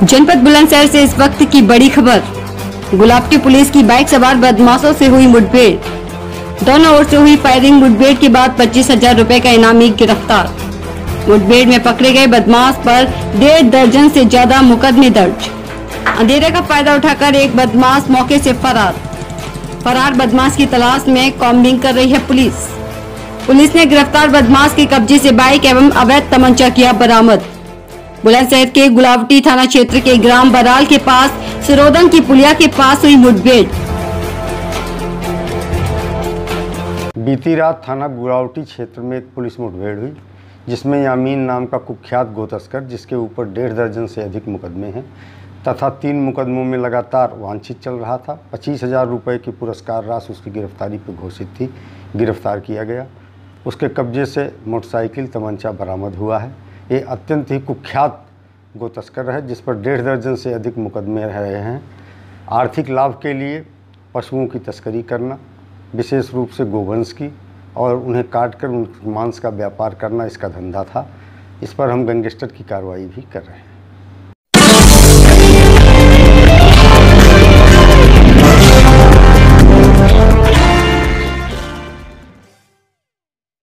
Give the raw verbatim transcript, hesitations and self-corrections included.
जनपद बुलंदशहर से इस वक्त की बड़ी खबर। गुलाबटी पुलिस की बाइक सवार बदमाशों से हुई मुठभेड़। दोनों ओर से हुई फायरिंग मुठभेड़ के बाद पच्चीस हजार रूपए का इनामी गिरफ्तार। मुठभेड़ में पकड़े गए बदमाश पर डेढ़ दर्जन से ज्यादा मुकदमे दर्ज। अंधेरे का फायदा उठाकर एक बदमाश मौके से फरार। फरार बदमाश की तलाश में कॉम्बिंग कर रही है पुलिस। पुलिस ने गिरफ्तार बदमाश के कब्जे से बाइक एवं अवैध तमंचा किया बरामद। बुलंदशहर के गुलाबटी थाना क्षेत्र के ग्राम बराल के पास सिरोदन की पुलिया के पास हुई मुठभेड़। बीती रात थाना गुलाबटी क्षेत्र में एक पुलिस मुठभेड़ हुई, जिसमें यामीन नाम का कुख्यात गो तस्कर, जिसके ऊपर डेढ़ दर्जन से अधिक मुकदमे हैं तथा तीन मुकदमों में लगातार वांछित चल रहा था। पच्चीस हजार रुपये की पुरस्कार राशि उसकी गिरफ्तारी पर घोषित थी। गिरफ्तार किया गया। उसके कब्जे से मोटरसाइकिल तमंचा बरामद हुआ है। ये अत्यंत ही कुख्यात गो तस्कर है, जिस पर डेढ़ दर्जन से अधिक मुकदमे रहे हैं। आर्थिक लाभ के लिए पशुओं की तस्करी करना, विशेष रूप से गोवंश की, और उन्हें काट कर उन मांस का व्यापार करना इसका धंधा था। इस पर हम गैंगस्टर की कार्रवाई भी कर रहे हैं।